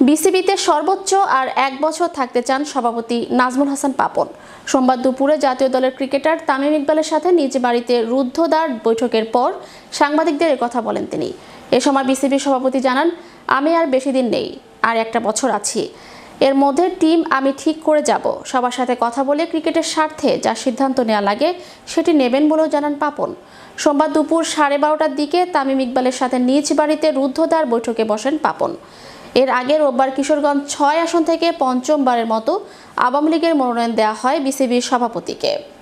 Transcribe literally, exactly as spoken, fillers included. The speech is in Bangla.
বিসিবিতে সর্বোচ্চ আর এক বছর থাকতে চান সভাপতি নাজমুল হাসান পাপন। সোমবার দুপুরে জাতীয় দলের ক্রিকেটার তামিম ইকবালের সাথে নিজ বাড়িতে রুদ্ধদ্বার বৈঠকের পর সাংবাদিকদের কথা বলেন তিনি। এ সময় বিসিবির সভাপতি জানান, আমি আর বেশি দিন নেই, আর একটা বছর আছি। এর মধ্যে টিম আমি ঠিক করে যাব। সবার সাথে কথা বলে ক্রিকেটের স্বার্থে যা সিদ্ধান্ত নেওয়া লাগে সেটি নেবেন বলেও জানান পাপন। সোমবার দুপুর সাড়ে বারোটার দিকে তামিম ইকবালের সাথে নিজ বাড়িতে রুদ্ধদ্বার বৈঠকে বসেন পাপন। এর আগে রোববার কিশোরগঞ্জ ছয় আসন থেকে পঞ্চমবারের মতো আওয়ামী লীগের মনোনয়ন দেওয়া হয় বিসিবির সভাপতিকে।